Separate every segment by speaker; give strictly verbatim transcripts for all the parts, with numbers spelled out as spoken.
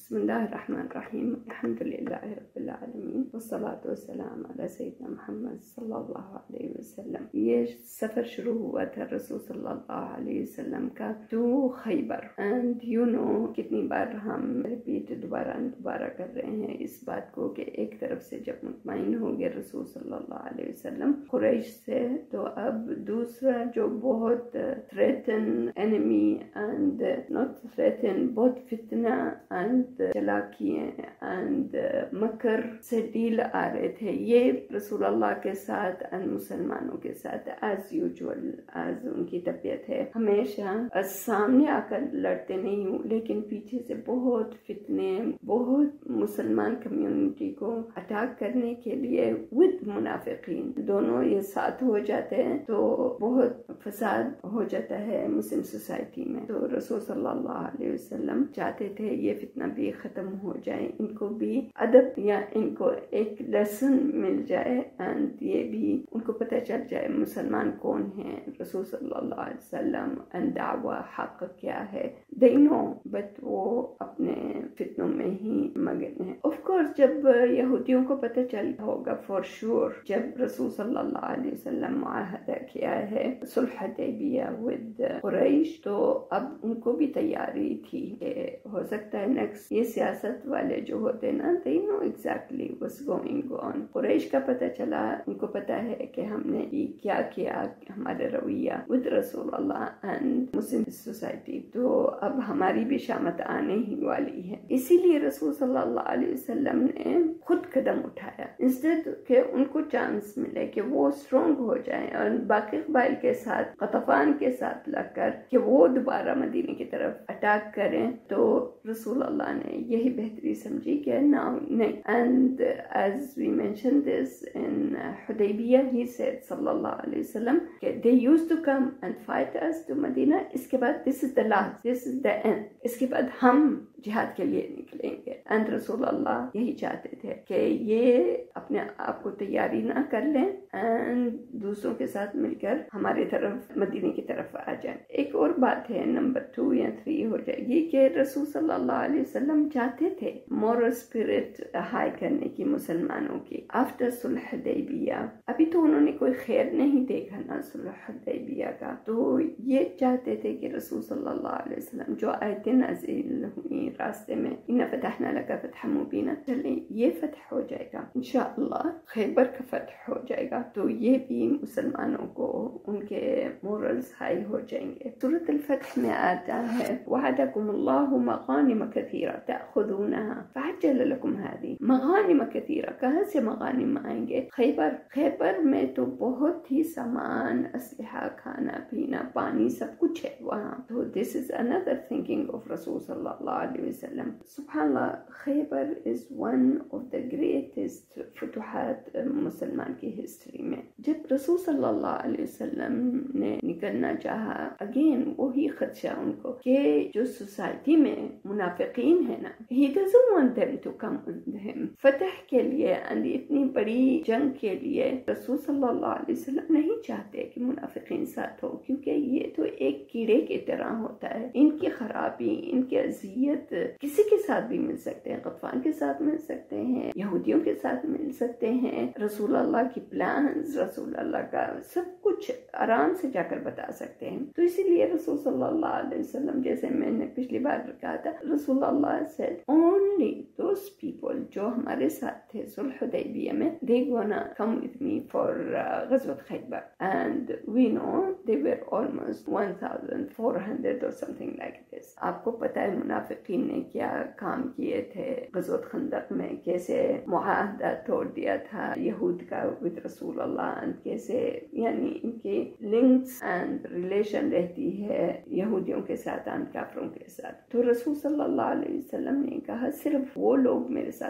Speaker 1: بسم الله الرحمن الرحیم، الحمد للہ رب العالمین والصلاة والسلام علی سیدنا محمد صلی اللہ علیہ وسلم۔ یہ سفر شروع ہوا تھا رسول صلی اللہ علیہ وسلم کا to Khaybar, and you know کتنی بار ہم ریپیٹ دوبارہ دوبارہ کر رہے ہیں اس بات کو کہ ایک طرف سے جب مطمئن ہو گئے رسول صلی اللہ علیہ وسلم قریش سے، تو اب دوسرا جو بہت threatening enemy and not threatening بہت فتنہ اینڈ چلاکیاں اینڈ مکر سے ڈیل آ رہے تھے، یہ رسول اللہ کے ساتھ اینڈ مسلمانوں کے ساتھ ایز یوزول ایز ان کی طبیعت ہے، ہمیشہ سامنے آ کر لڑتے نہیں ہوں لیکن پیچھے سے بہت فتنے، بہت مسلمان کمیونٹی کو اٹیک کرنے کے لیے ود منافقین دونوں یہ ساتھ ہو جاتے ہیں تو بہت فساد ہو جاتا ہے مسلم سوسائٹی میں۔ تو رسول صلی اللہ علیہ وسلم چاہتے تھے یہ فتنہ بھی ختم ہو جائے، ان کو بھی ادب یا ان کو ایک لیسن مل جائے اینڈ یہ بھی ان کو پتہ چل جائے مسلمان کون ہیں، رسول صلی اللہ علیہ وسلم اینڈ دعویٰ حق کیا ہے، they know بٹ وہ اپنے فتنوں میں ہی مگن ہیں۔ آف کورس جب یہودیوں کو پتہ چل ہوگا فور شور جب رسول صلی اللہ علیہ وسلم معاہدہ کیا ہے صلح حدیبیہ ود قریش، تو اب ان کو بھی تیاری تھی کہ ہو سکتا ہے نیکسٹ یہ سیاست والے جو ہوتے نا they know exactly what's going on۔ قریش کا پتہ چلا، ان کو پتہ ہے کہ ہم نے کیا کیا ہمارے رویہ ود رسول اللہ اینڈ مسلم سوسائٹی، تو اب ہماری بھی شامت آنے ہی والی ہے۔ اسی لیے رسول صلی اللہ علیہ وسلم نے خود قدم اٹھایا انسٹیڈ کہ ان کو چانس ملے کہ وہ اسٹرانگ ہو جائیں اور باقی قبائل کے ساتھ غطفان کے ساتھ لگ کر کہ وہ دوبارہ مدینے کی طرف اٹیک کریں، تو رسول اللہ نے یہی بہتری سمجھی کہ ناؤ نہیں، and as we mention this in Hudaybiyyah he said صلی اللہ علیہ وسلم کہ they used to come and fight us to مدینہ، اس کے بعد this is the last, this is the end، اس کے بعد ہم جہاد کے لیے نکلیں گے۔ اینڈ رسول اللہ یہی چاہتے تھے کہ یہ اپنے آپ کو تیاری نہ کر لیں اینڈ دوسروں کے ساتھ مل کر ہماری طرف مدینے کی طرف آ جائیں۔ ایک اور بات ہے نمبر ٹو یا تھری ہو جائے گی کہ رسول صلی اللہ علیہ وسلم چاہتے تھے مورل اسپرٹ ہائی کرنے کی مسلمانوں کی آفٹر صلح حدیبیہ۔ ابھی تو انہوں نے کوئی خیر نہیں دیکھا نا صلح حدیبیہ کا، تو یہ چاہتے تھے کہ رسول صلی اللہ علیہ وسلم جو آیتیں نازل ہوئی راستے میں ان فتحنا لک فتحا مبینا، چلیں یہ فتح ہو جائے گا انشاءاللہ، خیبر کا فتح ہو جائے گا، تو یہ بھی مسلمانوں کو ان کے مورلز ہائی ہو جائیں گے۔ سورۃ الفتح میں آتا ہے وعدکم اللہ مغانم کثیرہ تأخذونها فعجل لکم ہذی، مغانم کثیرہ کہاں سے مغانم آئیں گے؟ خیبر، خیبر میں تو بہت ہی سامان، اسلحہ، کھانا پینا، پانی، سب کچھ ہے وہاں، تو this is another thinking of رسول صلی اللہ علیہ وسلم۔ سبحان اللہ، خیبر is one of the greatest فتوحات مسلمان کی ہسٹری میں۔ جب رسول صلی اللہ علیہ وسلم نے نکلنا چاہا، اگین وہی خدشہ ان کو کہ جو سوسائٹی میں منافقین ہے نا، he doesn't want them to come with him۔ فتح کے لیے and اتنی بڑی جنگ کے لیے رسول صلی اللہ علیہ وسلم نہیں چاہتے کہ منافقین ساتھ ہو، کیونکہ یہ تو ایک کیڑے کی طرح ہوتا ہے، ان کی خرابی، ان کی اذیت کسی کے ساتھ بھی مل سکتے ہیں، غطفان کے ساتھ مل سکتے ہیں، یہودیوں کے ساتھ مل سکتے ہیں، رسول اللہ کی پلانز، رسول اللہ کا سب کچھ آرام سے جا کر بتا سکتے ہیں۔ تو اسی لیے رسول صلی اللہ علیہ وسلم، جیسے میں نے پچھلی بار کہا تھا، رسول اللہ said only those people جو ہمارے ساتھ تھے صلح حدیبیہ میں they gonna come with me for uh, غزوۃ Khyber and we know they were almost one thousand four hundred or something like this۔ آپ کو پتہ ہے منافقین نے کیا کام کیے تھے غزوۃ خندق میں، کیسے معاہدہ توڑ دیا تھا یہود کا with رسول اللہ، کیسے یعنی ان کے لنکس اینڈ ریلیشن رہتی ہے یہودیوں کے ساتھ اینڈ کافروں کے ساتھ۔ تو رسول صلی اللہ علیہ وسلم نے کہا صرف وہ لوگ میرے ساتھ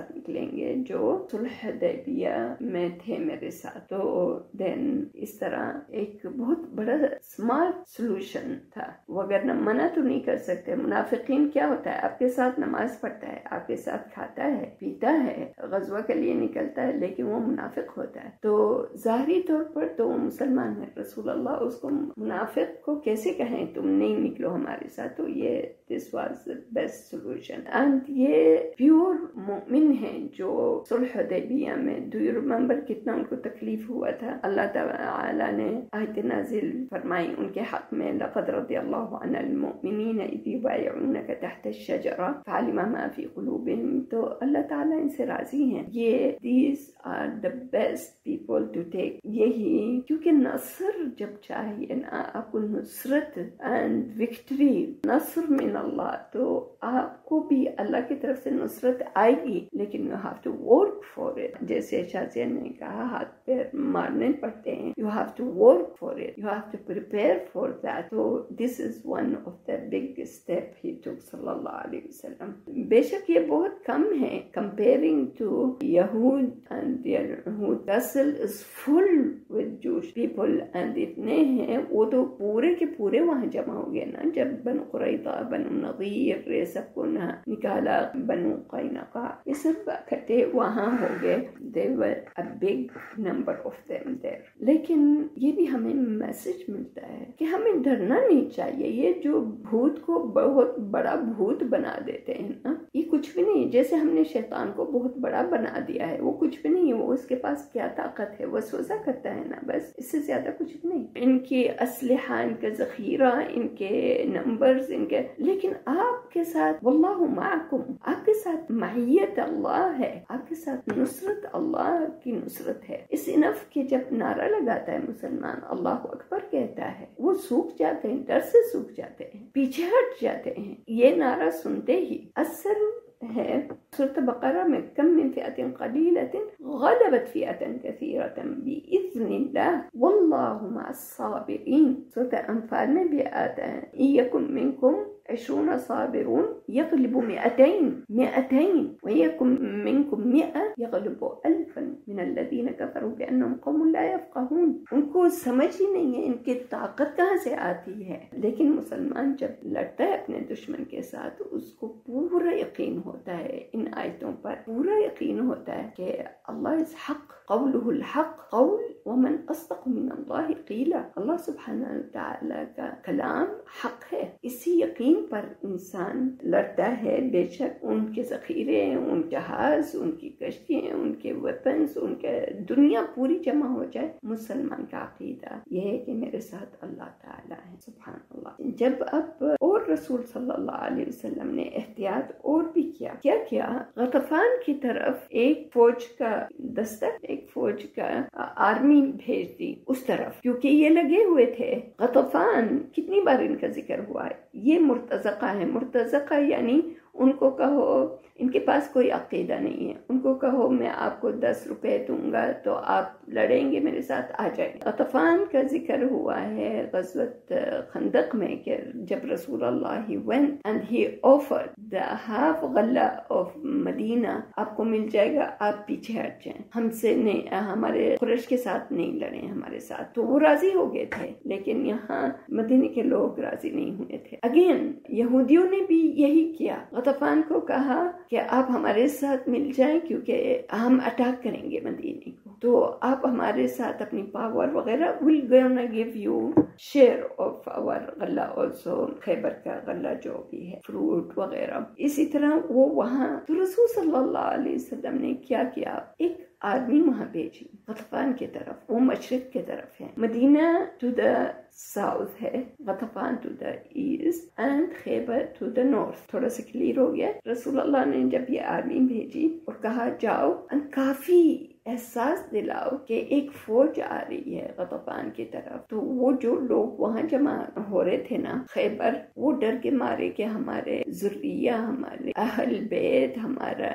Speaker 1: ساتھ نکلیں گے جو صلح حدیبیہ میں تھے میرے ساتھ. تو دین اس طرح ایک بہت بڑا اسمارٹ سولوشن تھا. وہ اگر نہ منع تو نہیں کر سکتے. منافقین کیا ہوتا ہے؟ آپ کے ساتھ نماز پڑھتا ہے, آپ کے ساتھ کھاتا ہے, پیتا ہے, غزوہ کے لیے نکلتا ہے, لیکن وہ منافق ہوتا ہے. تو ظاہری طور پر تو وہ مسلمان ہے. رسول اللہ اس کو منافق کو کیسے کہیں تم نہیں نکلو ہمارے ساتھ؟ تو یہ this was the best solution. and یہ پیور مومن ہیں جو صلح حدیبیہ میں, do you remember کتنا ان کو تکلیف ہوا تھا؟ اللہ تعالیٰ نے آیت نازل فرمائی ان کے حق میں, لقد رضی اللہ عن المؤمنین اذ یبایعونک تحت الشجرہ فعلم ما فی قلوبہم. تو اللہ تعالیٰ ان سے راضی ہیں. یہ these are the best people to take. یہی کیونکہ نصر جب چاہیے نا آپ کو, نصرت and victory, نصر من اللہ, تو آپ کو بھی اللہ کی طرف سے نصرت آئے گی, لیکن you have to work for it. جیسے شازیہ نے کہا ہاتھ پیر مارنے پڑتے ہیں. you have to work for it, you have to prepare for that. so this is one of the big step he took صلی اللہ علیہ وسلم. بے شک یہ بہت کم ہے comparing to یہود and یہود. Russell is full with Jewish people and اتنے ہیں وہ تو پورے کے پورے وہاں جمع ہو گئے نا جب بنو قریظہ, بنو نضیر, یہ سب کو نہ نکالا, بنو قینقاع, یہ سب اکٹھے وہاں ہو گئے. They were a big number of them there. لیکن یہ بھی ہمیں میسج ملتا ہے کہ ہمیں ڈرنا نہیں چاہیے. یہ جو بھوت کو بہت بڑا بھوت بنا دیتے ہیں نا, یہ کچھ بھی نہیں. جیسے ہم نے شیطان کو بہت بڑا بنا دیا ہے, وہ کچھ بھی نہیں. وہ اس کے پاس کیا طاقت ہے, وسوسہ کرتا ہے نا, بس اس سے زیادہ کچھ نہیں. ان کی اسلحہ, ان کا ذخیرہ, ان کے نمبرز, ان کے, لیکن آپ کے ساتھ واللہ معکم, آپ کے ساتھ معیت اللہ ہے, آپ کے ساتھ نصرت اللہ کی نصرت ہے. اس انف کے جب نعرہ لگاتا ہے مسلمان, اللہ اکبر کہتا ہے, وہ سوکھ جاتے ہیں, ڈر سے سوکھ جاتے ہیں, پیچھے ہٹ جاتے ہیں. یہ نعرہ سنتے ہی اثر ہے سورة بقرہ میں, کم من فئة قلیلة غلبت فئة كثيرة بإذن اللہ واللہ مع الصابرین. سورة انفال میں بھی آتا ہے, إن يكن منكم عشرون صابرون يغلبوا مئتين مئتين ويكن منكم مئة يغلبوا ألفا من الذين كفروا بأنهم قوم لا يفقهون. ان کو سمجھ ہی نہیں ہے ان کی طاقت کہاں سے آتی ہے. لیکن مسلمان جب لڑتا ہے اپنے دشمن کے ساتھ, اس کو پورا یقین ہوتا ہے, ان آیتوں پر پورا یقین ہوتا ہے کہ اللہ از حق, قولہ الحق قول ومن اصدق من اللہ قیلا. اللہ سبحانہ وتعالی کا کلام حق ہے. اسی یقین پر انسان لڑتا ہے. بے شک ان کے ذخیرے, ان جہاز, ان کی کشتیاں, ان کے ویپنز, ان کے دنیا پوری جمع ہو جائے. مسلمان کا عقیدہ یہ ہے کہ میرے ساتھ اللہ تعالیٰ ہے. سبحان اللہ. جب اب اور رسول صلی اللہ علیہ وسلم نے احتیاط اور بھی کیا, کیا کیا غطفان کی طرف ایک فوج کا دستہ, ایک فوج کا آرمی بھیج دی اس طرف, کیونکہ یہ لگے ہوئے تھے. غطفان کتنی بار ان کا ذکر ہوا ہے, یہ مرتزقہ ہے. مرتزقہ یعنی ان کو کہو ان کے پاس کوئی عقیدہ نہیں ہے, ان کو کہو میں آپ کو دس روپے دوں گا تو آپ لڑیں گے میرے ساتھ, آ جائیں. غطفان کا ذکر ہوا ہے غزوۃ خندق میں کہ جب رسول اللہ he went and he offered the half غلہ of مدینہ, آپ کو مل جائے گا, آپ پیچھے ہٹ جائیں, ہم سے نہیں, ہمارے قریش کے ساتھ نہیں لڑیں ہمارے ساتھ. تو وہ راضی ہو گئے تھے, لیکن یہاں مدینے کے لوگ راضی نہیں ہوئے تھے. اگین یہودیوں نے بھی یہی کیا, غطفان کو کہا کہ آپ ہمارے ساتھ مل جائیں کیونکہ ہم اٹیک کریں گے مدینے کو, تو آپ ہمارے ساتھ اپنی پاور وغیرہ we'll gonna give you share of our غلہ also, خیبر کا غلہ جو بھی ہے, فروٹ وغیرہ. اسی طرح وہ وہاں, تو رسول صلی اللہ علیہ وسلم نے کیا کیا, ایک آدمی وہاں بھیجی غطفان کی طرف. وہ مشرق کی طرف ہے, مدینہ ٹو دا ساؤتھ ہے, Ghatafan to the east and Khaybar to the north. تھوڑا سا کلیئر ہو گیا. رسول اللہ نے جب یہ آرمی بھیجی اور کہا جاؤ, کافی احساس دلاؤ کہ ایک فوج آ رہی ہے غطفان کی طرف. تو وہ جو لوگ وہاں جمع ہو رہے تھے نا خیبر, وہ ڈر کے مارے کہ ہمارے ذریہ, ہمارے اہل بیت, ہمارا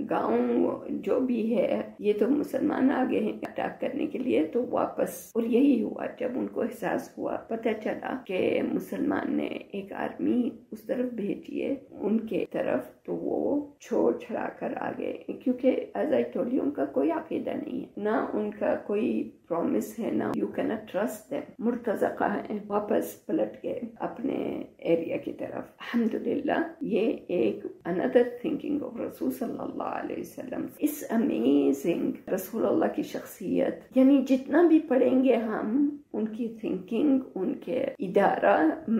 Speaker 1: گاؤں جو بھی ہے, یہ تو مسلمان آگے ہیں اٹیک کرنے کے لیے. تو واپس, اور یہی ہوا جب ان کو احساس ہوا, پتہ چلا کہ مسلمان نے ایک آرمی اس طرف بھیجی ہے ان کے طرف, تو وہ چھوڑ چھڑا کر آ گئے، کیونکہ ایز آئی ٹولڈ یو ان کا کوئی عقیدہ نہیں ہے، نہ ان کا کوئی پرومس ہے، نہ you can not trust them. مرتزقہ ہیں، واپس پلٹ گئے اپنے ایریا کی طرف. الحمدللہ یہ ایک اندر تھنکنگ آف رسول صلی اللہ علیہ وسلم. اس امیزنگ رسول اللہ کی شخصیت، یعنی جتنا بھی پڑھیں گے ہم ان کی تھنکنگ، ان کے ادارہ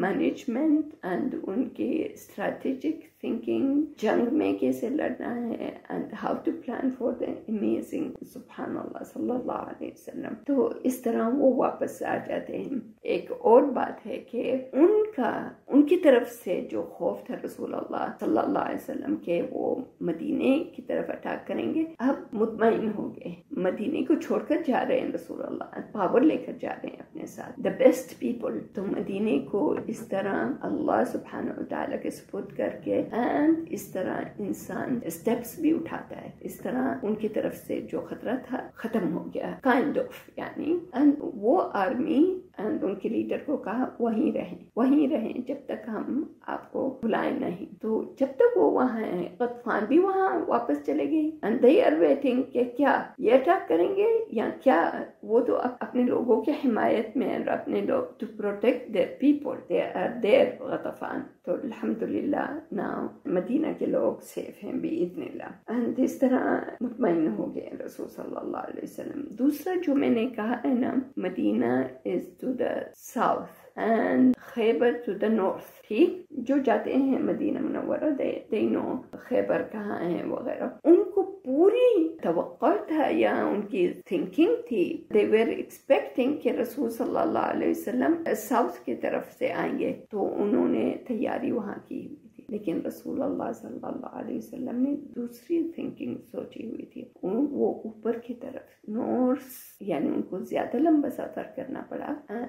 Speaker 1: مینجمنٹ اینڈ ان کی اسٹریٹجک تھنکنگ، جنگ میں کیسے لڑنا ہے and how to plan for the amazing سبحان اللہ صلی اللہ علیہ وسلم. تو اس طرح وہ واپس آ جاتے ہیں. ایک اور بات ہے کہ ان کا ان کی طرف سے جو خوف تھا رسول اللہ صلی اللہ علیہ وسلم کے وہ مدینے کی طرف اٹیک کریں گے، اب مطمئن ہو گئے. مدینے کو چھوڑ کر جا رہے ہیں رسول اللہ، پاور لے کر جا رہے ہیں اپنے ساتھ، دا بیسٹ پیپل. تو مدینے کو اس طرح اللہ سبحانہ وتعالیٰ کے سپرد کر کے اینڈ اس طرح انسان اسٹیپس بھی اٹھاتا ہے. اس طرح ان کی طرف سے جو خطرہ تھا ختم ہو گیا کائنڈ آف، یعنی اینڈ وہ آرمی اینڈ ان کے لیڈر کو کہا وہیں رہیں وہیں رہیں جب تک ہم آپ کو بلائیں نہیں. تو جب تک وہ وہاں ہیں، غطفان بھی وہاں واپس چلے گئے اینڈ دے آر ویٹنگ کہ کیا یہ اٹیک کریں گے یا کیا. وہ تو اپنے لوگوں کی حمایت میں، اپنے لوگ to protect their people, they are their Ghatafan. تو الحمدللہ ناؤ مدینہ کے لوگ سیف ہیں باذن اللہ. اینڈ اس طرح مطمئن ہو گئے رسول صلی اللہ علیہ وسلم. دوسرا جو میں نے کہا ہے نا، Medina is to the south and Khaybar to the north. ٹھیک، جو جاتے ہیں مدینہ منورہ دے نو خیبر کہاں ہے وغیرہ. ان کو پوری توقع تھا یا ان کی تھنکنگ تھی، they were expecting کہ رسول صلی اللہ علیہ وسلم ساؤتھ کی طرف سے آئیں گے، تو انہوں نے تیاری وہاں کی ہوئی تھی. لیکن رسول اللہ صلی اللہ علیہ وسلم نے دوسری تھنکنگ سوچی ہوئی تھی. وہ اوپر کی طرف نارتھ، یعنی ان کو زیادہ لمبا سفر کرنا پڑا،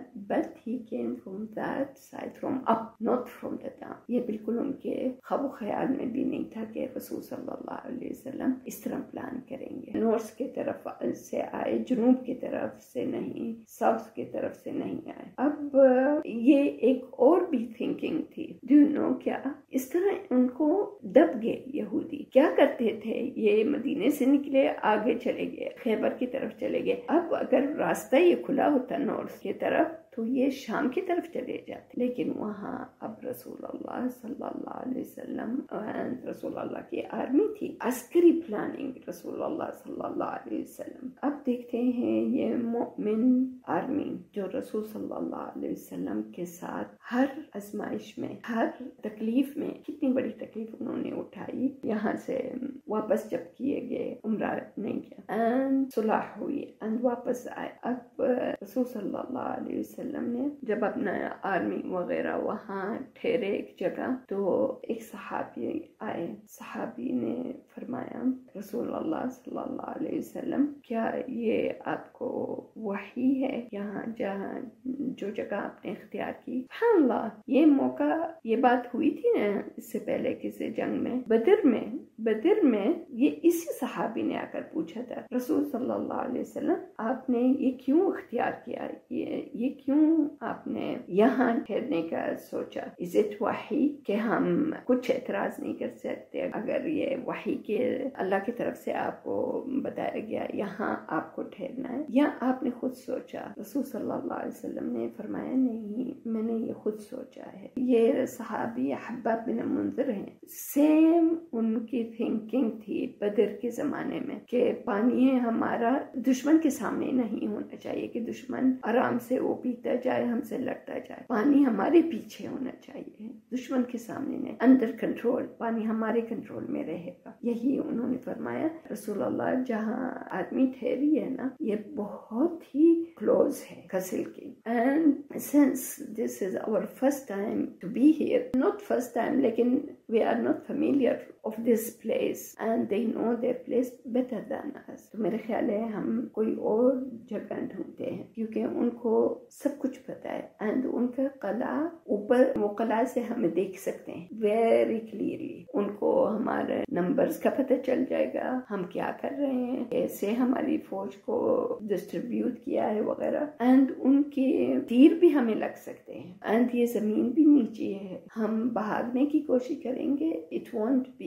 Speaker 1: but he came from that side, from up not from the down. یہ بالکل ان کے خواب و خیال میں بھی نہیں تھا کہ رسول صلی اللہ علیہ وسلم اس طرح پلان کریں گے. نارتھ کی طرف سے آئے، جنوب کی طرف سے نہیں، ساؤتھ کی طرف سے نہیں آئے. اب یہ ایک اور بھی تھنکنگ تھی. ڈو یو نو کیا اس طرح ان کو دب گئے یہودی. کیا کرتے تھے، یہ مدینے سے نکلے، آگے چلے گئے، خیبر کی طرف چلے گئے. اب اگر راستہ یہ کھلا ہوتا نارتھ کی طرف تو یہ شام کی طرف چلے جاتے. لیکن وہاں اب رسول اللہ صلی اللہ علیہ وسلم رسول اللہ کی آرمی تھی، عسکری پلاننگ رسول اللہ صلی اللہ علیہ وسلم. اب دیکھتے ہیں یہ مومن آرمی جو رسول صلی اللہ علیہ وسلم کے ساتھ ہر آزمائش میں، ہر تکلیف میں، کتنی بڑی تکلیف انہوں نے اٹھائی. یہاں سے واپس جب کیے گئے، عمرہ نہیں کیا، اینڈ صلح ہوئی اینڈ واپس آئے. اب رسول صلی اللہ علیہ وسلم نے جب اپنا آرمی وغیرہ وہاں ٹھہرے ایک جگہ، تو ایک صحابی آئے. صحابی نے فرمایا رسول اللہ صلی اللہ علیہ وسلم، کیا یہ آپ کو وحی ہے یہاں جہاں جو جگہ آپ نے اختیار کی؟ سبحان اللہ، یہ موقع، یہ بات ہوئی تھی نا اس سے پہلے کسی جنگ میں، بدر میں بدر میں یہ اسی صحابی نے آ کر پوچھا تھا رسول صلی اللہ علیہ وسلم، آپ نے یہ کیوں اختیار کیا، یہ یہ کیوں آپ نے یہاں ٹھہرنے کا سوچا؟ از اٹ وحی کہ ہم کچھ اعتراض نہیں کر سکتے اگر یہ وحی کے اللہ کی طرف سے آپ کو بتایا گیا یہاں آپ کو ٹھہرنا ہے، یا آپ نے خود سوچا؟ رسول صلی اللہ علیہ وسلم نے فرمایا نہیں، میں نے یہ خود سوچا ہے. یہ صحابی حباب بن منذر ہیں. سیم ان کی تھنکنگ تھی بدر کے زمانے میں کہ پانی ہے ہمارا، دشمن کے سامنے نہیں ہونا چاہیے کہ دشمن آرام سے وہ پیتا جائے، ہم سے لڑتا جائے. پانی ہمارے پیچھے ہونا چاہیے، دشمن کے سامنے نہیں، اندر کنٹرول، پانی ہمارے کنٹرول میں رہے گا. یہی انہوں نے فرمایا. رسول اللہ جہاں آدمی ٹھہری ہے نا، یہ بہت ہی کلوز ہے کسل کی. And since this is our first time to be here, not first time لیکن we are not familiar of this place and they know their place better than us. تو میرے خیال ہے ہم کوئی اور جگہ ڈھونڈتے ہیں کیونکہ ان کو سب کچھ پتا ہے. اینڈ ان کا قلعہ اوپر، وہ قلعہ سے ہمیں دیکھ سکتے ہیں ویری کلیئرلی. ان کو ہمارے نمبرز کا پتہ چل جائے گا، ہم کیا کر رہے ہیں، کیسے ہماری فوج کو ڈسٹریبیوٹ کیا ہے وغیرہ. اینڈ ان کے تیر بھی ہمیں لگ سکتے ہیں. اینڈ یہ زمین بھی نیچی ہے، ہم بھاگنے کی کوشش کریں گے، it won't be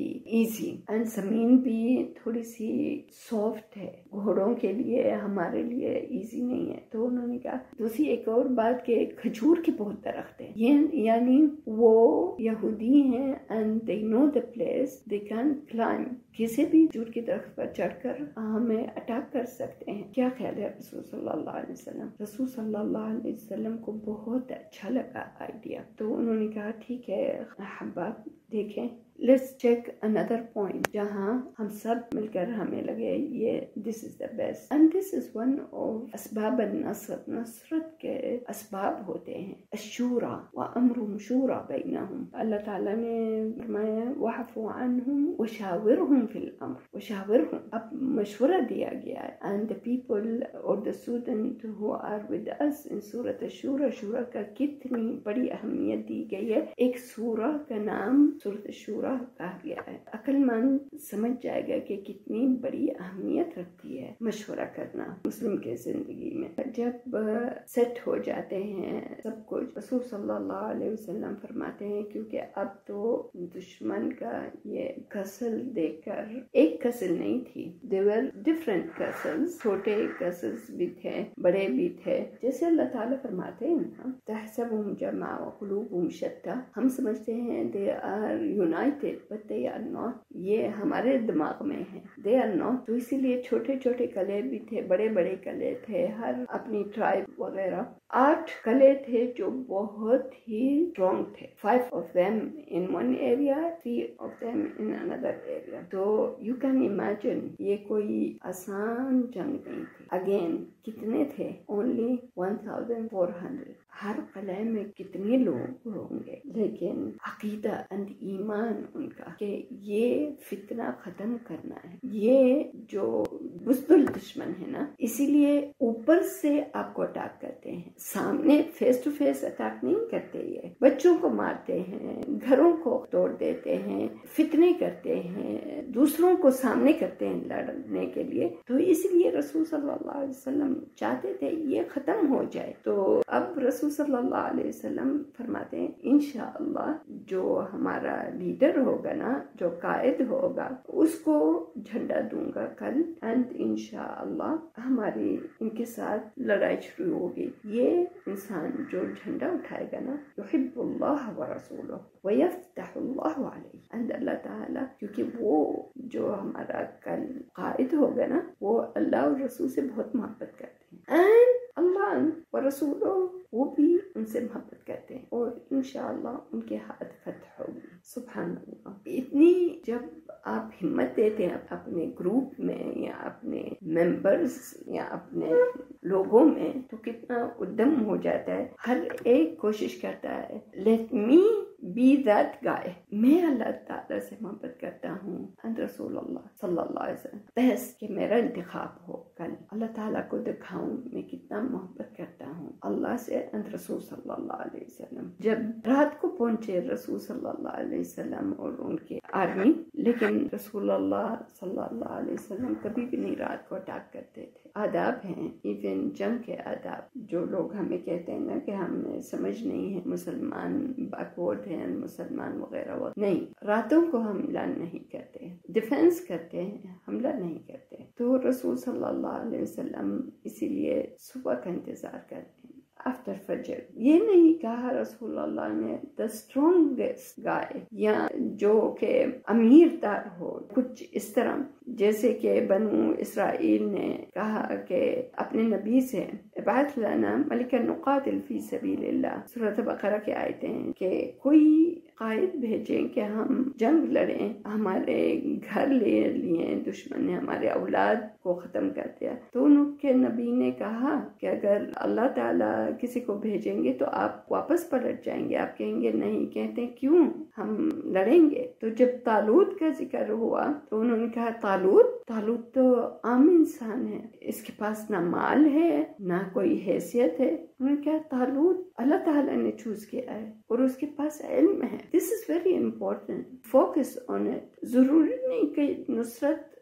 Speaker 1: easy and زمین بھی تھوڑی سی سافٹ ہے، گھوڑوں کے لیے ہمارے لیے ایزی نہیں ہے. تو انہوں نے کہا دوسری ایک اور بات کہ کھجور کے بہت درخت ہیں، یہ یعنی وہ یہودی ہیں and they know the place, they can claim, کسی بھی کھجور کے درخت پر چڑھ کر ہمیں اٹیک کر سکتے ہیں. کیا خیال ہے رسول صلی اللہ علیہ وسلم؟ رسول صلی اللہ علیہ وسلم کو بہت اچھا لگا آئیڈیا. تو انہوں نے کہا ٹھیک ہے احباب، دیکھیں لیٹس چیک اندر پوائنٹ جہاں ہم سب مل کر ہمیں لگے یہ this is the best and this is one of اسباب النصر. نصرت کے اسباب ہوتے ہیں الشورى وامرهم شورى بینہم. اللہ تعالیٰ نے فرمایا وَاعْفُ عَنْهُمْ وَشَاوِرْهُمْ فِي الْأَمْرِ. وَشَاوِرْهُمْ اب مشورہ دیا گیا ہے. and the people or the student who are with us in سورۃ الشورى، شورى کا کتنی بڑی اہمیت دی گئی ہے. ایک سورہ کا نام سورۃ الشورى کہا گیا ہے. عقل مند سمجھ جائے گا کہ کتنی بڑی اہمیت رکھتی ہے مشورہ کرنا مسلم کے زندگی میں. جب سیٹ ہو جاتے ہیں سب کچھ، رسول صلی اللہ علیہ وسلم فرماتے ہیں کیونکہ اب تو دشمن کا یہ کسل دیکھ کر، ایک کسل نہیں تھی، they were different castles، چھوٹے کسلز بھی تھے بڑے بھی تھے. جیسے اللہ تعالیٰ فرماتے ہیں نا تحسبهم جمع وقلوبهم شتى، ہم سمجھتے ہیں they are united but they are not. یہ ہمارے دماغ میں ہے they are not. تو اسی لیے چھوٹے چھوٹے قلعے بھی تھے، بڑے بڑے قلعے تھے، ہر اپنی ٹرائب وغیرہ. آٹھ قلعے تھے جو بہت ہی اسٹرانگ تھے. five of them in one area, three of them in another area. تو you can imagine یہ کوئی آسان جنگ نہیں تھی. اگین کتنے تھے؟ only one thousand four hundred. ہر قلعے میں کتنے لوگ ہوں گے، لیکن عقیدہ اند ایمان ان کا کہ یہ فتنہ ختم کرنا ہے. یہ جو بزدل دشمن ہے نا، اسی لیے اوپر سے آپ کو اٹیک کرتے ہیں، سامنے فیس ٹو فیس اٹیک نہیں کرتے. یہ بچوں کو مارتے ہیں، گھروں کو توڑ دیتے ہیں، فتنے کرتے ہیں، دوسروں کو سامنے کرتے ہیں لڑنے کے لیے. تو اس لیے رسول صلی اللہ علیہ وسلم چاہتے تھے یہ ختم ہو جائے. تو اب رسول صلی اللہ علیہ وسلم فرماتے ہیں انشاءاللہ جو ہمارا لیڈر ہوگا نا، جو قائد ہوگا، اس کو جھنڈا دوں گا کل، اینڈ انشاءاللہ ہماری ان کے ساتھ لڑائی شروع ہوگی. یہ انسان جو جھنڈا اٹھائے گا نا، یحب اللہ ورسولہ ویفتح اللہ علیہ، اینڈ اللہ تعالیٰ، کیونکہ وہ جو ہمارا کل قائد ہوگا نا، وہ اللہ اور رسول سے بہت محبت کرتے ہیں، اینڈ اللہ و رسولہ وہ بھی ان سے محبت کرتے ہیں، اور انشاءاللہ ان کے ہاتھ فتح ہوگی. سبحان اللہ. اتنی جب آپ ہمت دیتے ہیں اپنے گروپ میں یا اپنے ممبرز یا اپنے لوگوں میں، تو کتنا ادم ہو جاتا ہے. ہر ایک کوشش کرتا ہے let me be that guy, میں اللہ تعالیٰ سے محبت کرتا ہوں and رسول اللہ صلی اللہ علیہ وسلم، بس کہ میرا انتخاب ہو کل، اللہ تعالیٰ کو دکھاؤں میں کتنا محبت کرتا ہوں اللہ سے and رسول صلی اللہ علیہ وسلم. جب رات کو پہنچے رسول صلی اللہ علیہ وسلم اور ان کے آرمی، لیکن رسول اللہ صلی اللہ علیہ وسلم کبھی بھی نہیں رات کو اٹیک کرتے تھے. آداب ہیں ایون جنگ کے آداب، جو لوگ ہمیں کہتے ہیں نا کہ ہمیں سمجھ نہیں ہے، مسلمان بیکورڈ ہیں، مسلمان وغیرہ وہ نہیں. راتوں کو حملہ نہیں کرتے، ڈیفینس کرتے ہیں، حملہ نہیں کرتے. تو رسول صلی اللہ علیہ وسلم اسی لیے صبح کا انتظار کرتے ہیں آفٹر فجر. یہ نہیں کہا رسول اللہ نے the strongest guy یا جو کہ امیر دار ہو، کچھ اس طرح جیسے کہ بنو اسرائیل نے کہا کہ اپنے نبی سے ابعث لنا ملکا نقاتل فی سبیل اللہ. سورۃ بقرہ کے آیتیں ہیں کہ کوئی قائد بھیجیں کہ ہم جنگ لڑیں، ہمارے گھر لے لیے دشمن نے، ہمارے اولاد کو ختم کر دیا. تو ان کے نبی نے کہا کہ اگر اللہ تعالیٰ کسی کو بھیجیں گے تو آپ واپس پلٹ جائیں گے. آپ کہیں گے نہیں. کہتے ہیں کیوں؟ ہم لڑیں گے. تو جب طالوت کا ذکر ہوا تو انہوں نے کہا طالوت طالوت تو عام انسان ہے، اس کے پاس نہ مال ہے نہ کوئی حیثیت ہے. انہوں نے کہا طالوت اللہ تعالیٰ نے چوز کیا ہے اور اس کے پاس علم ہے. This is very important, focus on it. ضروری نہیں کہ نصرت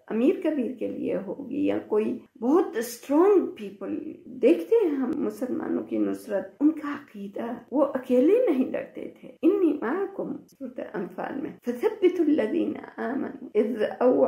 Speaker 1: امیر کبیر کے لیے ہوگی یا کوئی بہت اسٹرانگ پیپل. دیکھتے ہیں ہم مسلمانوں کی نصرت، ان کا عقیدہ، وہ اکیلے نہیں لڑتے تھے. انی معکم سورۃ انفال میں فثبتوا الذین آمنوا اذ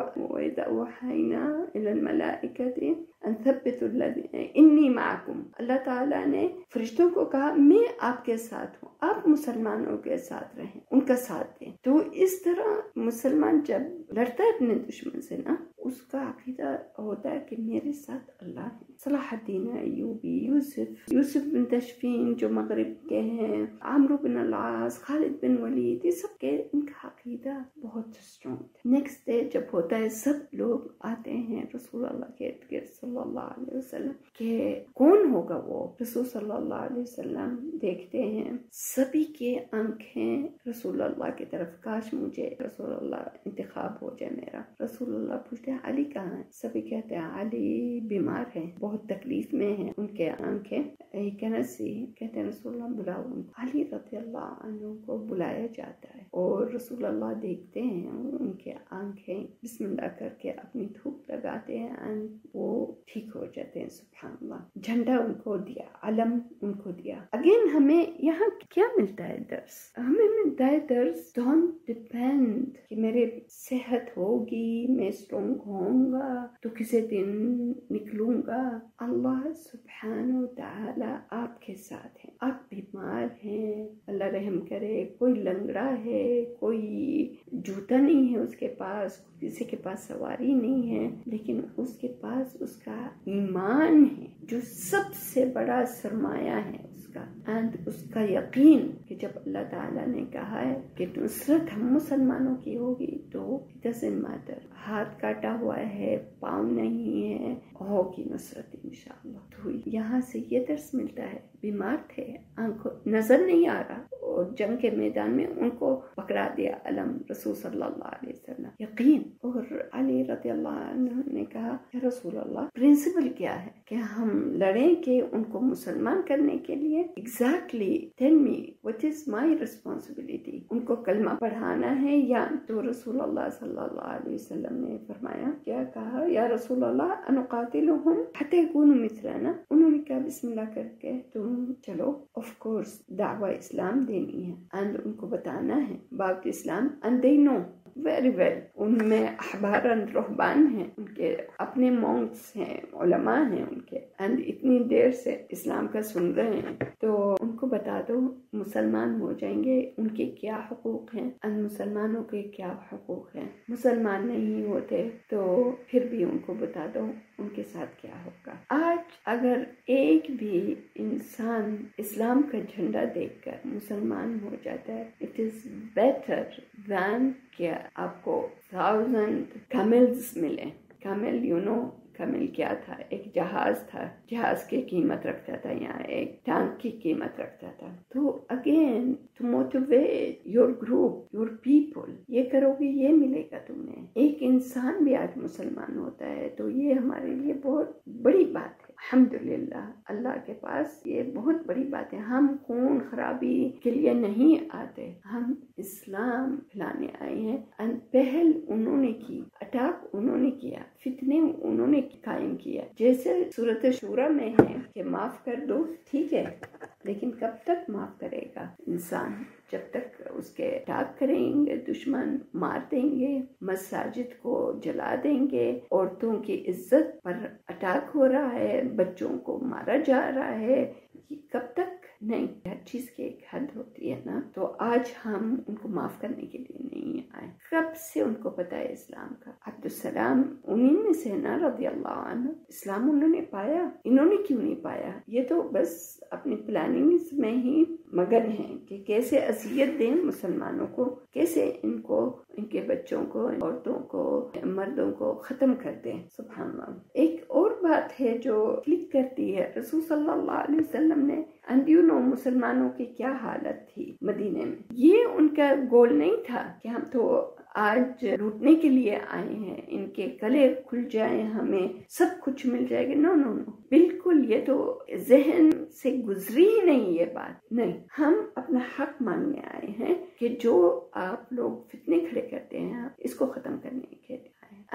Speaker 1: اذ اوحینا الی الملائکۃ ان ثبتوا الذین انی معکم. اللہ تعالیٰ نے فرشتوں کو کہا میں آپ کے ساتھ ہوں، آپ مسلمانوں کے ساتھ رہیں، ان کا ساتھ دیں. تو اس طرح مسلمان جب لڑتا ہے اپنے دشمن سے نا، اس کا عقیدہ ہوتا ہے کہ میرے ساتھ اللہ ہے. صلاح الدین ایوبی، یوسف یوسف بن تشفین جو مغرب کے ہیں، عمرو بن العاص، خالد بن ولید، یہ سب کے ان کا عقیدہ بہت اسٹرانگ تھا. نیکسٹ ڈے جب ہوتا ہے سب لوگ آتے ہیں رسول اللہ کے ارد گرد صلی اللہ علیہ وسلم کہ کون ہوگا وہ. رسول صلی اللہ علیہ وسلم دیکھتے ہیں سبھی کے آنکھیں رسول اللہ کی طرف، کاش مجھے رسول اللہ انتخاب ہو جائے میرا. رسول اللہ پوچھتے ہیں علی کہاں ہے؟ سبھی کہتے ہیں علی بیمار ہے، بہت تکلیف میں ہیں، ان کے آنکھیں کینسی. کہتے ہیں رسول اللہ بلاؤ. علی رضی اللہ عنہ کو بلایا جاتا ہے اور رسول اللہ دیکھتے ہیں ان کے آنکھیں، بسم اللہ کر کے اپنی دھوپ لگاتے ہیں and وہ ٹھیک ہو جاتے ہیں. سبحان اللہ. جھنڈا ان کو دیا، علم ان کو دیا. اگین ہمیں یہاں کیا ملتا ہے درس؟ ہمیں ملتا ہے درس ڈونٹ ڈیپینڈ کہ میرے صحت ہوگی، میں اسٹرانگ ہوں گا تو کسی دن نکلوں گا. اللہ سبحانہ و تعالی آپ کے ساتھ ہیں. آپ بیمار ہیں، اللہ رحم کرے، کوئی لنگڑا ہے، کوئی جوتا نہیں ہے اس کے پاس، کسی کے پاس سواری نہیں ہے، لیکن اس کے پاس اس کا ایمان ہے جو سب سے بڑا سرمایہ ہے اس کا، and اس کا یقین کہ جب اللہ تعالیٰ نے کہا ہے کہ نصرت ہم مسلمانوں کی ہوگی تو it doesn't matter، ہاتھ کاٹا ہوا ہے، پاؤں نہیں ہے، ہوگی نصرت انشاءاللہ. تو یہاں سے یہ درس ملتا ہے. بیمار تھے، آنکھوں نظر نہیں آ رہا، اور جنگ کے میدان میں ان کو پکڑا دیا علم رسول صلی اللہ علیہ وسلم. یقین. اور علی رضی اللہ عنہ نے کہا کہ رسول اللہ پرنسپل کیا ہے کہ ہم لڑیں کہ ان کو مسلمان کرنے کے لیے؟ Exactly tell me what is my responsibility. ان کو کلمہ پڑھانا ہے یا؟ تو رسول اللہ صلی اللہ علیہ وسلم نے فرمایا، کیا کہا؟ یا رسول اللہ انقاتلہم حتی یکونوا مثلنا. انہوں نے کہا بسم اللہ کر کے تم چلو آف کورس دعوی اسلام دینی ہے اینڈ ان کو بتانا ہے باب اسلام and they know very well. ان میں احبار رہبان ہیں، ان کے اپنے مونکس ہیں، علماء ہیں ان کے، اینڈ اتنی دیر سے اسلام کا سن رہے ہیں تو ان کو بتا دو مسلمان ہو جائیں گے، ان کے کیا حقوق ہیں اینڈ مسلمانوں کے کیا حقوق ہیں. مسلمان نہیں ہوتے تو پھر بھی ان کو بتا دو ان کے ساتھ کیا ہوگا. آج اگر ایک بھی انسان اسلام کا جھنڈا دیکھ کر مسلمان ہو جاتا ہے، اٹ از بیٹر دین کہ آپ کو تھاؤزینڈ کیملز ملیں. کیمل یو نو کیمل کیا تھا؟ ایک جہاز تھا، جہاز کی قیمت رکھتا تھا، یہاں ایک ٹانک کی قیمت رکھتا تھا. تو again to motivate your group, your people, یہ کرو گے یہ ملے گا تمہیں. ایک انسان بھی آج مسلمان ہوتا ہے تو یہ ہمارے لیے بہت بڑی بات ہے. الحمدللہ اللہ کے پاس یہ بہت بڑی بات ہے. ہم خون خرابی کے لیے نہیں آتے، ہم اسلام پھیلانے آئے ہیں. پہل انہوں نے کی، اٹیک انہوں نے کیا، فتنے انہوں نے قائم کیا. جیسے سورۃ شورى میں ہے کہ معاف کر دو، ٹھیک ہے، لیکن کب تک معاف کرے گا انسان؟ جب تک اس کے اٹیک کریں گے، دشمن مار دیں گے، مساجد کو جلا دیں گے، عورتوں کی عزت پر اٹیک ہو رہا ہے، بچوں کو مارا جا رہا ہے، یہ کب تک؟ نہیں، ہر چیز کی ایک حد ہوتی ہے نا. تو آج ہم ان کو معاف کرنے کے لیے نہیں آئے. کب سے ان کو پتا ہے اسلام کا؟ عبدالسلام انہیں میں سے نا رضی اللہ عنہ. اسلام انہوں نے پایا، انہوں نے کیوں نہیں پایا؟ یہ تو بس اپنی پلاننگز میں ہی مگن ہیں کہ کیسے اذیت دیں مسلمانوں کو، کیسے ان کو، ان کے بچوں کو، عورتوں کو، مردوں کو ختم کر دیں. سبحان اللہ. ایک اور بات ہے جو کلک کرتی ہے، رسول صلی اللہ علیہ وسلم نے اینڈ یو نو مسلمانوں کی کیا حالت تھی مدینے میں. یہ ان کا گول نہیں تھا کہ ہم تو آج لوٹنے کے لیے آئے ہیں، ان کے گلے کھل جائیں، ہمیں سب کچھ مل جائے گا. نو نو نو بالکل یہ تو ذہن سے گزری ہی نہیں یہ بات. نہیں، ہم اپنا حق مانگنے آئے ہیں کہ جو آپ لوگ فتنے کھڑے کرتے ہیں اس کو ختم کرنے کے لیے آئے ہیں.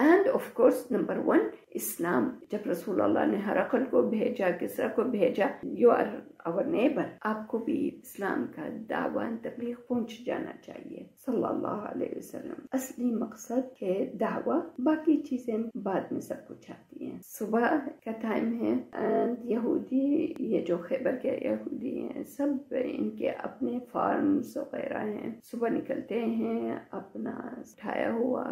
Speaker 1: And of course number one اسلام. جب رسول اللہ نے ہرقل کو بھیجا، کسرا کو بھیجا، یو آر اور نیبر، آپ کو بھی اسلام کا دعویٰ تبلیغ پہنچ جانا چاہیے صلی اللہ علیہ وسلم. اصلی مقصد ہے دعویٰ، باقی چیزیں بعد میں سب کچھ آتی ہیں. صبح کا ٹائم ہے، یہودی یہ جو خیبر کے یہودی ہیں سب ان کے اپنے فارمز وغیرہ ہیں، صبح نکلتے ہیں اپنا اٹھایا ہوا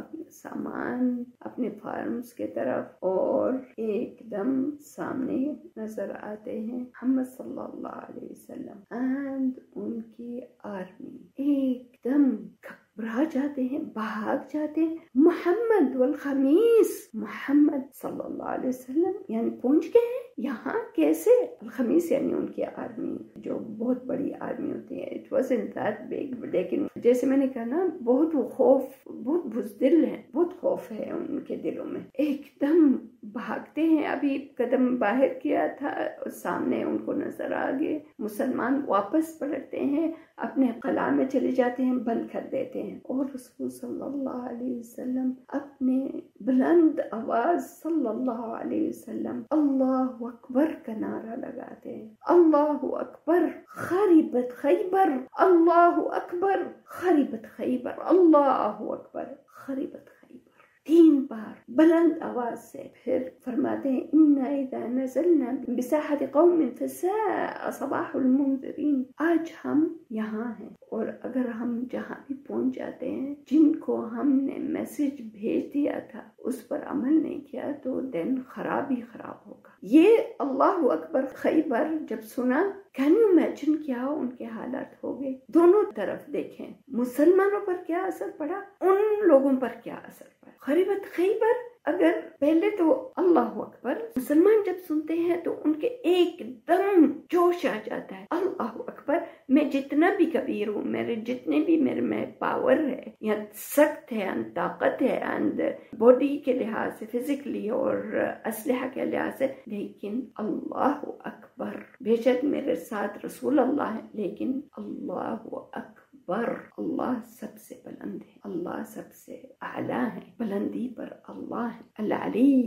Speaker 1: سامان اپنے فارمز کے طرف، اور ایک دم سامنے نظر آتے ہیں محمد صلی اللہ علیہ وسلم اینڈ ان کی آرمی. ایک دم گھبرا جاتے ہیں، بھاگ جاتے ہیں. محمد والخمیس، محمد صلی اللہ علیہ وسلم یعنی پہنچ گئے ہیں یہاں کیسے؟ الخمیس یعنی ان کی آرمی جو بہت بڑی آرمی ہوتی ہے. It was in that big, لیکن جیسے میں نے کہا نا بہت خوف، بہت بزدل ہے، بہت خوف ہے ان کے دلوں میں. ایک دم بھاگتے ہیں، ابھی قدم باہر کیا تھا سامنے ان کو نظر آ گئے. مسلمان واپس پلٹتے ہیں، اپنے قلعہ میں چلے جاتے ہیں، بند کر دیتے ہیں. اور رسول صلی اللہ علیہ وسلم اپنے بلند آواز صلی اللہ علیہ وسلم اللہ اکبر کا نعرہ لگاتے ہیں. اللہ اکبر خریبت خیبر، اللہ اکبر خریبت خیبر، اللہ اکبر خریبت خیبر، تین بار بلند آواز سے. پھر فرماتے ہیں اِنَّا اِذَا نَزَلْنَا بِسَاحَةِ قَوْمٍ فَسَاءَ صَبَاحُ الْمُنذِرِينَ. آج ہم یہاں ہیں اور اگر ہم جہاں بھی پہنچ جاتے ہیں جن کو ہم نے میسج بھیج دیا تھا اس پر عمل نہیں کیا تو دن خراب ہی خراب ہوگا. یہ اللہ اکبر خیبر جب سنا، کین یو امیجن کیا ان کے حالات ہو گئے؟ دونوں طرف دیکھیں، مسلمانوں پر کیا اثر پڑا، ان لوگوں پر کیا اثر پڑا. خریبت خیبر، اگر پہلے تو اللہ اکبر مسلمان جب سنتے ہیں تو ان کے ایک دم جوش آ جاتا ہے. اللہ اکبر، میں جتنا بھی کبیر ہوں، میرے جتنے بھی میرے میں پاور ہے یا سخت ہے، طاقت ہے اینڈ باڈی کے لحاظ سے فزیکلی اور اسلحہ کے لحاظ سے، لیکن اللہ اکبر، بے شک میرے ساتھ رسول اللہ ہے لیکن اللہ اکبر، اللہ سب سے بلند ہے، اللہ سب سے اعلیٰ ہے، بلندی پر اللہ ہے. العلی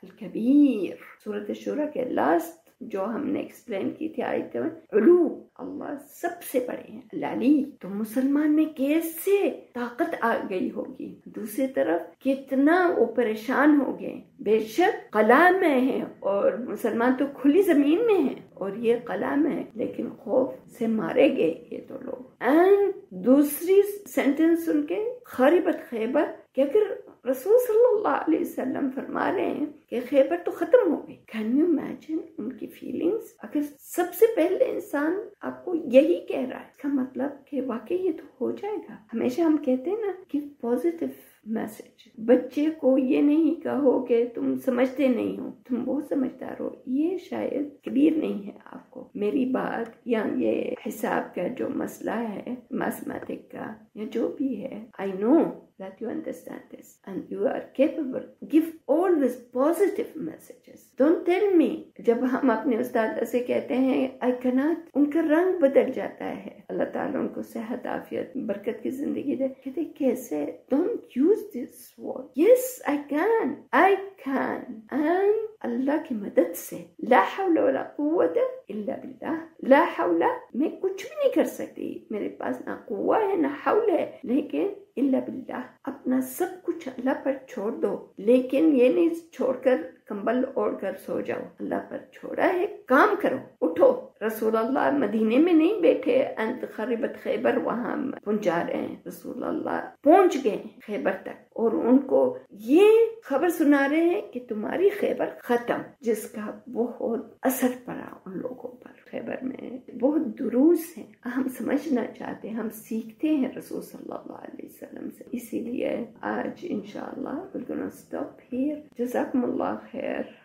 Speaker 1: الکبیر، سورۃ الشورى کے لاسٹ جو ہم نے ایکسپلین کی تھی آیت میں، علو، اللہ سب سے بڑے ہیں، العلی. تو مسلمان میں کیسے طاقت آ گئی ہوگی، دوسری طرف کتنا وہ پریشان ہو گئے. بے شک قلعہ میں ہیں اور مسلمان تو کھلی زمین میں ہیں اور یہ قلعہ میں ہے، لیکن خوف سے مارے گئے یہ تو لوگ. اینڈ دوسری سینٹنس سن کے خریبت خیبر، کہ اگر رسول صلی اللہ علیہ وسلم فرما رہے ہیں کہ خیبر تو ختم ہو گئی، کین یو امیجن ان کی فیلنگز؟ اگر سب سے پہلے انسان آپ کو یہی کہہ رہا ہے، اس کا مطلب کہ واقعی یہ تو ہو جائے گا. ہمیشہ ہم کہتے ہیں نا کہ پازیٹیو میسج. بچے کو یہ نہیں کہو کہ تم سمجھتے نہیں ہو، تم بہت سمجھدار ہو، یہ شاید کلیئر نہیں ہے آپ کو میری بات، یا یہ حساب کا جو مسئلہ ہے، میتھمیٹک کا یا جو بھی ہے. I know that you understand this and you are capable. Give always positive messages. Don't tell me. جب ہم اپنے استاد سے کہتے ہیں I cannot، ان کا رنگ بدل جاتا ہے. اللہ تعالیٰ ان کو صحت، عافیت، برکت کی زندگی دے. کہتے کیسے؟ Don't use this word. Yes, I can. I can. And اللہ کی مدد سے، لا حول ولا قوت الا باللہ، لا حول، میں کچھ بھی نہیں کر سکتی، میرے پاس نہ قوت ہے نہ حول ہے، لیکن الا باللہ، اپنا سب کچھ اللہ پر چھوڑ دو. لیکن یہ نہیں چھوڑ کر کمبل اوڑھ کر سو جاؤ، اللہ پر چھوڑا ہے، کام کرو، اٹھو. رسول اللہ مدینے میں نہیں بیٹھے انت خریبت خیبر وہاں پہنچا رہے ہیں، رسول اللہ پہنچ گئے خیبر تک اور ان کو یہ خبر سنا رہے ہیں کہ تمہاری خیبر ختم، جس کا بہت اثر پڑا ان لوگوں پر. خیبر میں بہت دروس ہیں، ہم سمجھنا چاہتے ہیں، ہم سیکھتے ہیں رسول صلی اللہ علیہ وسلم سے. اسی لیے آج انشاءاللہ we're gonna stop here. جزاکم اللہ خیر.